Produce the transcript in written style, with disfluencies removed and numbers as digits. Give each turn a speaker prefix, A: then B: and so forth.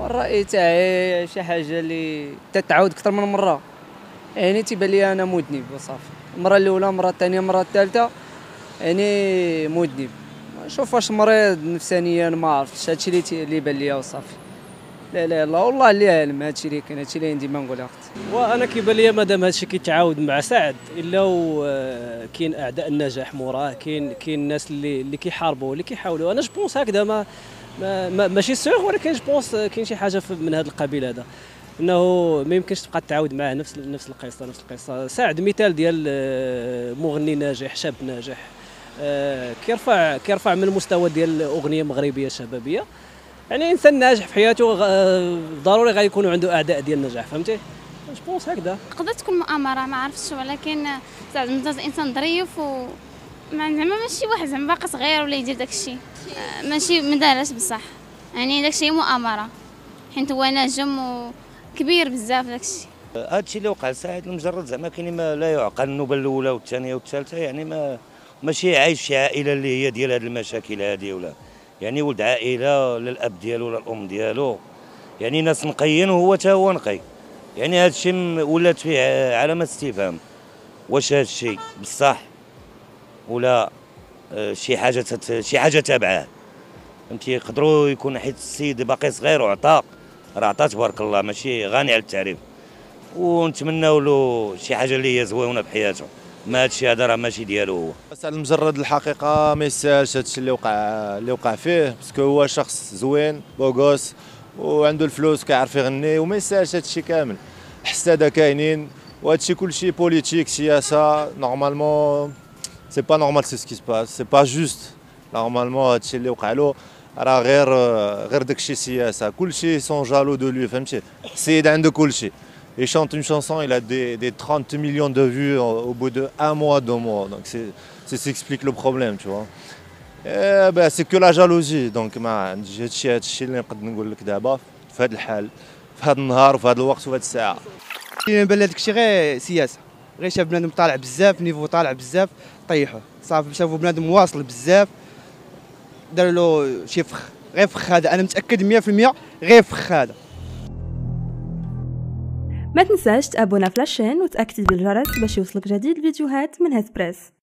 A: الرأي تاعي شي حاجة اللي تتعاود أكثر من مرة، يعني تيبان لي أنا مذنب وصافي. المرة الأولى، المرة الثانية، المرة الثالثة، يعني مذنب. شوف واش مريض نفسانيا ما عرفتش، هادشي اللي بان ليا وصافي. لا لا لا والله اللي عالم، هادشي اللي كاين، هادشي اللي ديما نقول اختي.
B: وانا كيبان لي مادام هادشي كيتعاود مع سعد الا كاين اعداء النجاح موراه، كاين الناس اللي كيحاربوا واللي كيحاولوا. انا جوبونس هكذا، ماشي سيغ، ولكن جوبونس كاين شي حاجه من هذا القبيل هذا، انه ما يمكنش تبقى تعاود معاه نفس القصه. سعد مثال ديال مغني ناجح، شاب ناجح، كيرفع من المستوى ديال الاغنيه مغربيه شبابيه. يعني انسان ناجح في حياته ضروري غيكونوا عنده اعداء ديال النجاح، فهمتي؟ جوبونس هكذا.
C: تقدر تكون مؤامره ما عرفتش، ولكن سعد ممتاز، انسان ظريف و زعما ماشي واحد زعما باقي صغير ولا يدير داكشي، ماشي ما دارش بصح، يعني داكشي مؤامره حيت هو نجم وكبير بزاف داكشي.
D: هادشي اللي وقع لسعيد المجرد زعما كاين ما لا يعقل. النوبه الاولى والثانيه والثالثه، يعني ماشي عايش شي عائله اللي هي ديال هاد المشاكل هادي، ولا يعني ولد عائله لا الاب ديالو ولا الام ديالو، يعني ناس نقيين وهو تا هو نقي. يعني هادشي ولات فيه علامه استفهام، واش هادشي بصح ولا شي حاجه تابعاه، فهمتي؟ يقدروا يكون حيت السيد باقي صغير وعطى، راه عطى تبارك الله، ماشي غني على التعريف، ونتمناو له شي حاجه اللي هي زوينه بحياته. ما هادشي هذا راه ماشي ديالو هو.
E: بس على المجرد الحقيقه ما يستاهلش هادشي اللي وقع فيه، باسكو هو شخص زوين بوغوس وعنده الفلوس كيعرف يغني، وما يستاهلش هادشي كامل. حساده كاينين وهادشي كلشي بوليتيك، سياسه. نورمالمون سي با نورمال، سي سكي سباس، سي با جوست. نورمالمون هادشي اللي وقع له راه غير داكشي سياسه، كلشي سون جالو دو لو، فهمتي؟ السيد عنده كلشي. Il chante une chanson, il a des 30 millions de vues au bout de 1 mois, 2 mois. Donc c'est ce qui explique le problème, tu vois. Et ben, c'est que la jalousie. Donc ما عنديش هادشي اللي نقدر نقول لك دابا في هذا الحال، في هذا النهار وفي هذا الوقت وفي هذه الساعه.
F: كيبان لي داكشي غير سياسه، غير شاف بنادم طالع بزاف، نيفو طالع بزاف، طيحوه صافي. شافوا بنادم واصل بزاف، داروا له شي فخ، غير فخ هذا. انا متاكد 100% غير فخ هذا.
G: ما تنساش تابونا في لاشين وتأكد بالجرس باش يوصلك جديد الفيديوهات من هسبريس.